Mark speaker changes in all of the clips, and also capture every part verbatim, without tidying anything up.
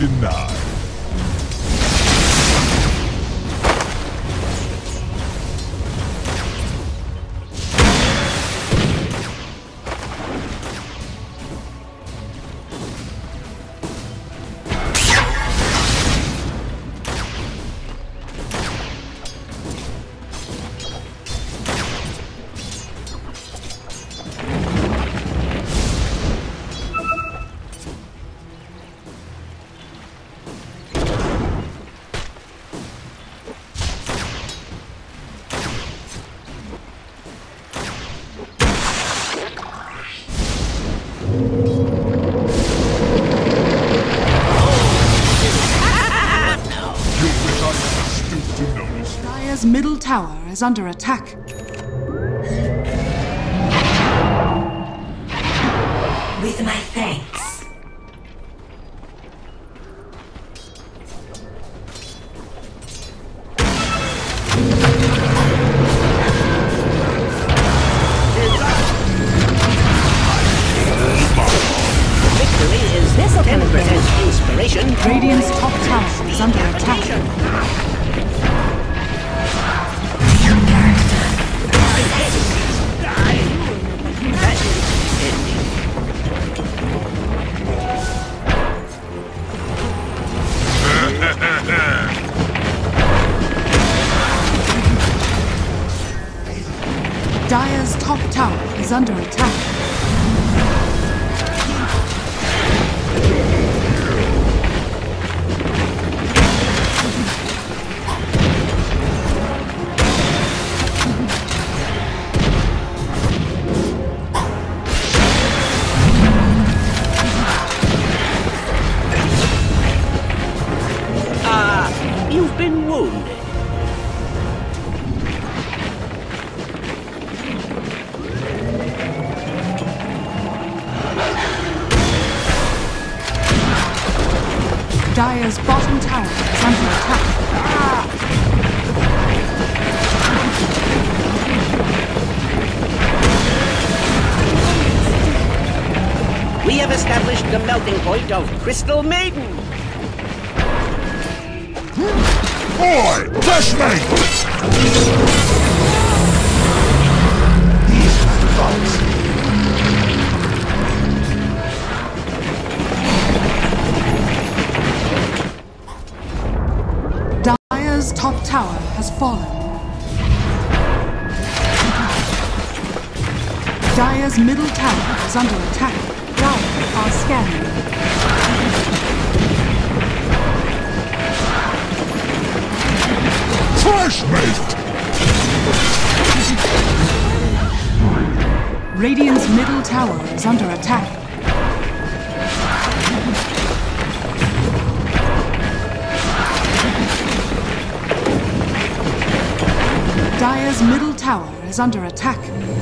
Speaker 1: denied.
Speaker 2: Dire's middle tower is under attack.
Speaker 3: With my thanks.
Speaker 4: Victory is this ten percent inspiration.
Speaker 2: Radiant's top tower is under attack. Dire's top tower is under attack.
Speaker 4: Ah, you've been wounded.
Speaker 2: Dire's bottom tower is under attack.
Speaker 4: We have established the melting point of Crystal Maiden.
Speaker 1: Boy, flashmate!
Speaker 5: These are the thoughts.
Speaker 2: Dire's top tower has fallen. Dire's middle tower is under attack. Dire are scanning.
Speaker 1: Flashmate!
Speaker 2: Radiant's middle tower is under attack. Dire's middle tower is under attack.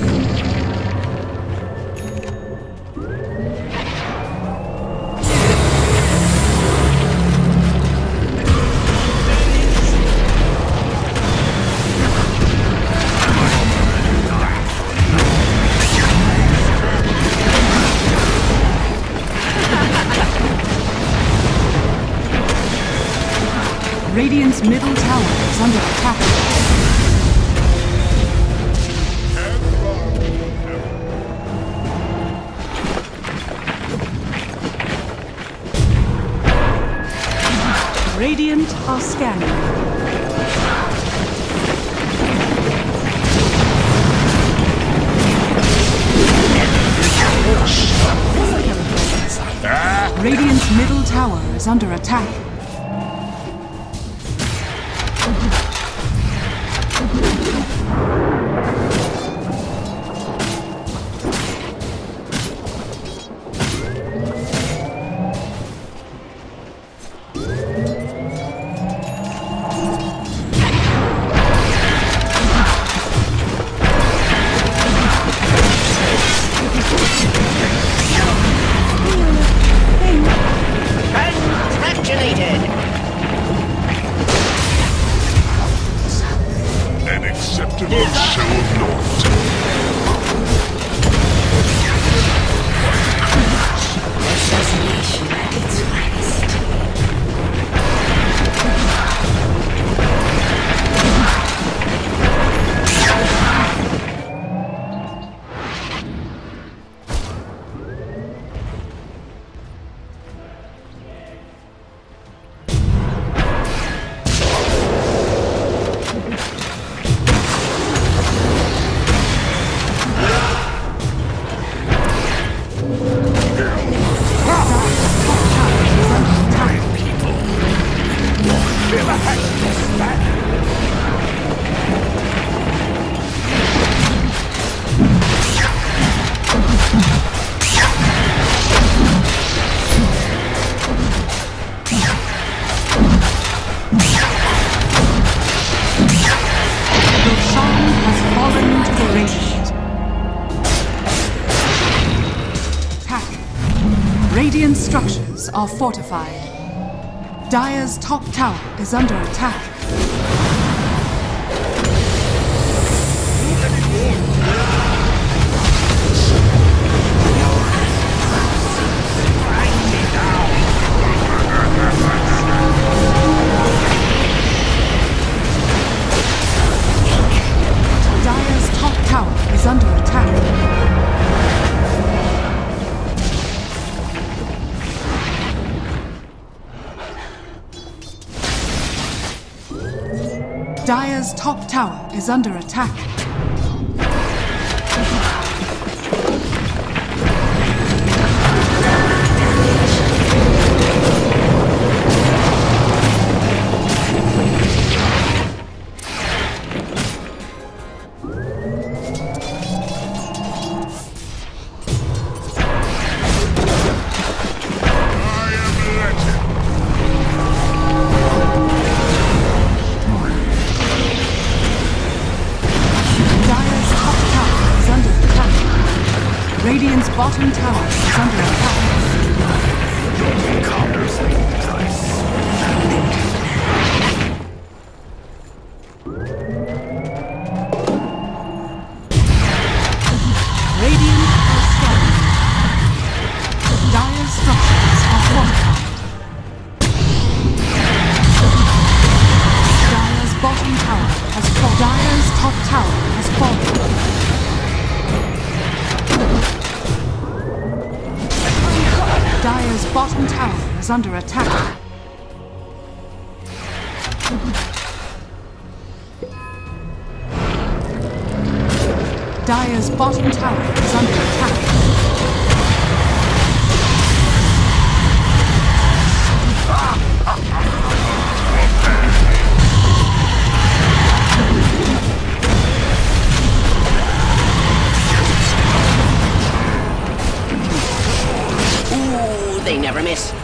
Speaker 2: Radiant's middle tower is under attack. Radiant are scanning. Radiant's middle tower is under attack.
Speaker 4: Congratulated!
Speaker 2: Radiant structures are fortified. Dire's top tower is under attack. Dire's top tower is under attack. Dire's top tower is under attack. Radiant's bottom tower is under attack. Radiant are scanning. Dire's structures are fortified. Dire's bottom tower has fallen. Dire's top tower has fallen. Dire's bottom tower is under attack. Dire's bottom tower is under attack.
Speaker 4: They never miss.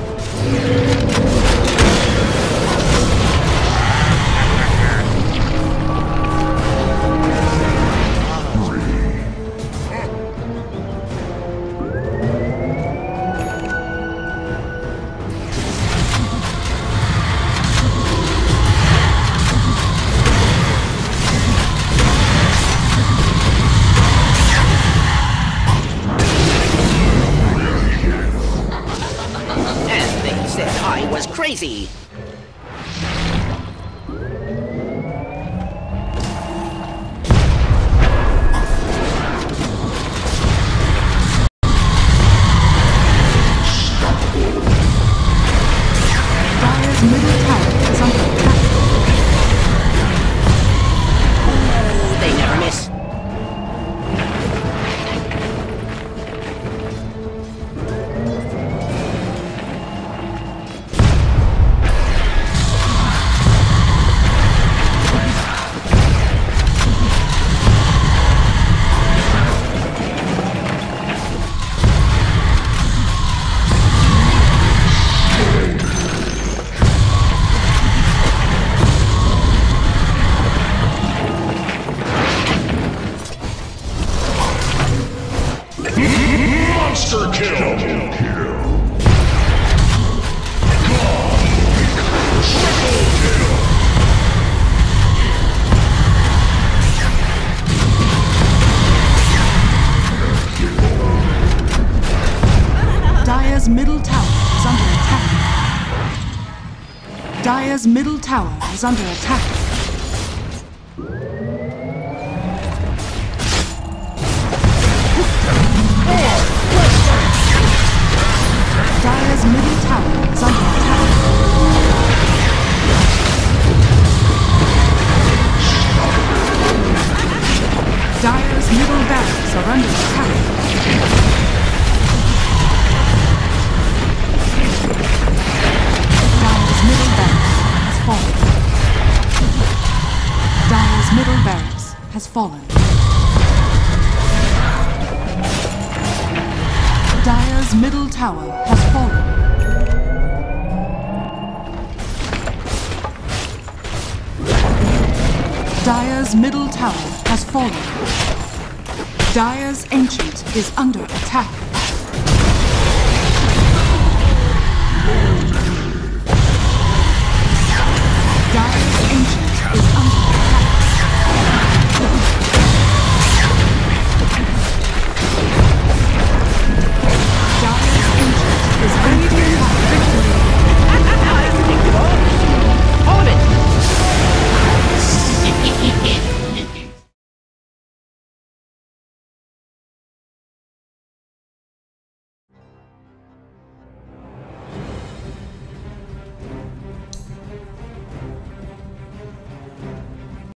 Speaker 4: I was crazy.
Speaker 2: Dire's middle tower is under attack.
Speaker 4: Ooh, they never miss.
Speaker 1: Monster kill!
Speaker 2: Dire's middle tower is under attack. Dire's middle tower is under attack. Dire's middle tower is under attack. Dire's middle barracks are under attack. Dire's middle barracks has fallen. Dire's middle barracks has fallen. Dire's middle tower has fallen. Dire's middle tower has fallen. Dire's ancient is under attack.
Speaker 5: Blue